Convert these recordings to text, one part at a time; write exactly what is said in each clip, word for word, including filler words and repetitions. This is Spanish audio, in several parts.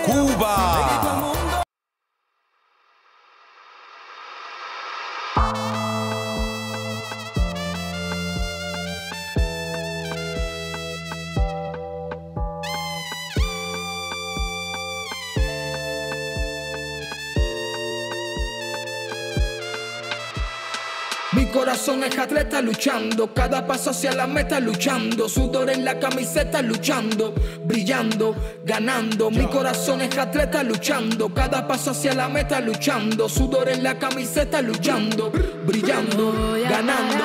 Cuba. Mi corazón es atleta luchando, cada paso hacia la meta luchando, sudor en la camiseta luchando, brillando, ganando. Mi corazón es atleta luchando, cada paso hacia la meta luchando, sudor en la camiseta luchando, brillando, ganando.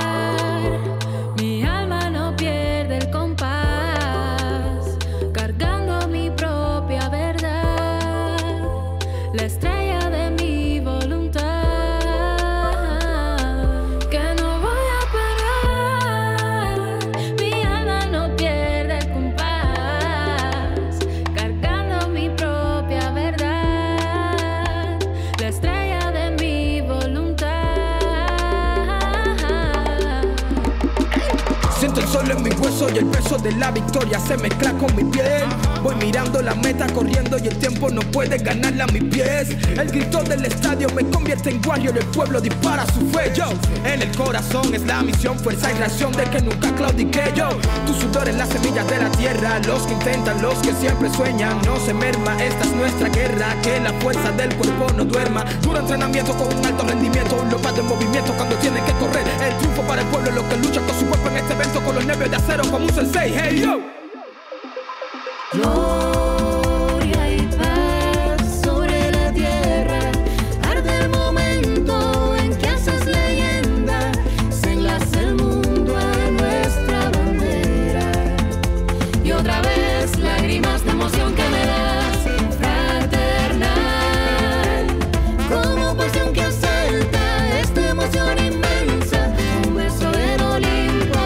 Mi alma no pierde el compás, cargando mi propia verdad, la estrella de mi voluntad. Siento el sol en mi hueso y el peso de la victoria se mezcla con mi piel. Voy mirando la meta, corriendo y el tiempo no puede ganarla a mis pies. El grito del estadio me convierte en warrior, el pueblo dispara su fe. Yo, en el corazón es la misión, fuerza y reacción de que nunca claudiqué. Yo, tu sudor es la semilla de la tierra, los que intentan, los que siempre sueñan, no se merma. Esta es nuestra guerra, que la fuerza del cuerpo no duerma. Duro entrenamiento con un alto rendimiento, un local en movimiento cuando tienen que correr. El triunfo para el pueblo, los que luchan con su cuerpo en este evento, con los nervios de acero como un sensei. Hey yo. Gloria y paz sobre la tierra, arde el momento en que haces leyenda, se enlaza el mundo a nuestra bandera. Y otra vez lágrimas de emoción que me das, fraternal, como pasión que asalta esta emoción inmensa, un beso del Olimpo.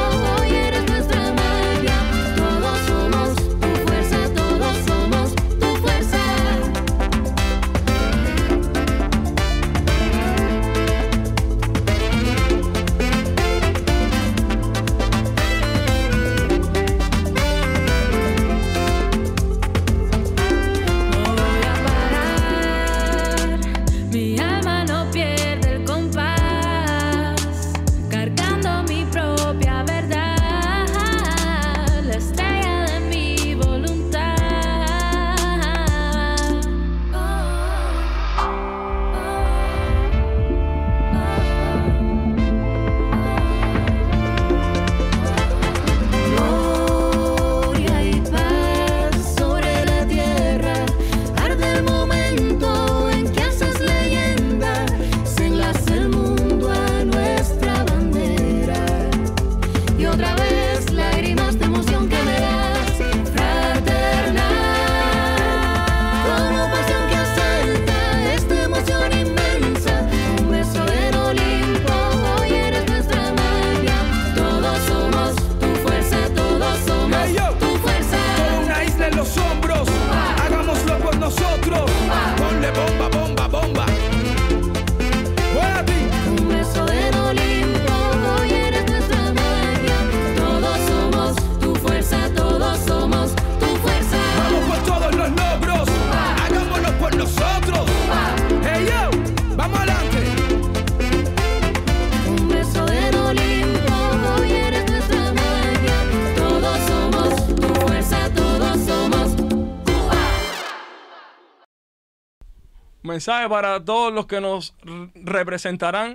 Mensaje para todos los que nos representarán.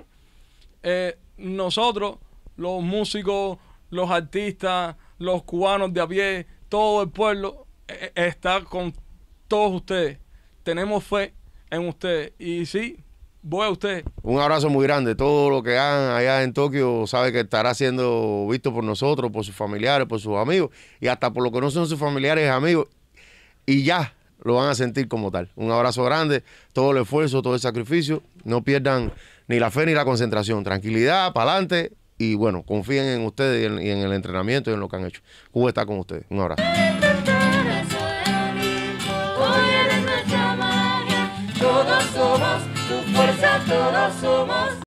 Eh, nosotros, los músicos, los artistas, los cubanos de a pie, todo el pueblo eh, está con todos ustedes. Tenemos fe en ustedes. Y sí, voy a ustedes. Un abrazo muy grande. Todo lo que hagan allá en Tokio sabe que estará siendo visto por nosotros, por sus familiares, por sus amigos y hasta por lo que no son sus familiares y amigos. Y ya lo van a sentir como tal. Un abrazo grande, todo el esfuerzo, todo el sacrificio. No pierdan ni la fe ni la concentración. Tranquilidad, para adelante. Y bueno, confíen en ustedes y en, y en el entrenamiento y en lo que han hecho. Cuba está con ustedes. Un abrazo. Todos somos tu fuerza, todos somos.